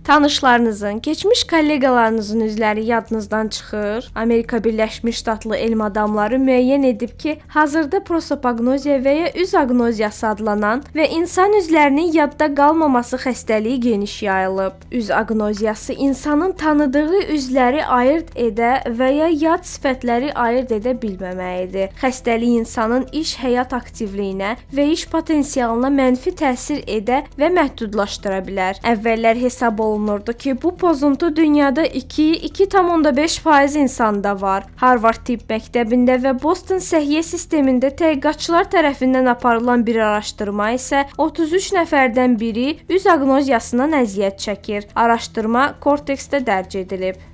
Tanışlarınızın, keçmiş kolleqalarınızın üzləri yadınızdan çıxır. Amerika Birləşmiş Ştatlı elm adamları müəyyən edib ki, hazırda prosopagnoziya və ya üz aqnoziyası adlanan və insan üzlərinin yadda qalmaması xəstəliyi geniş yayılıb. Üz aqnoziyası insanın tanıdığı üzləri ayırd edə və ya yad sifətləri ayırd edə bilməməyidir. Xəstəlik insanın iş, həyat aktivliyinə və iş potensialına mənfi təsir edə və məhdudlaşdıra bilər. Əvvəllər hesab olunurdu ki, bu pozuntu dünyada 2,5% insanda var. Harvard Tibb Məktəbində və Boston Səhiyyə Sistemində tədqiqatçılar tərəfindən aparılan bir araşdırma isə 33 nəfərdən biri üz aqnoziyasından əziyyət çəkir. Araşdırma Cortex-də dərc edilib.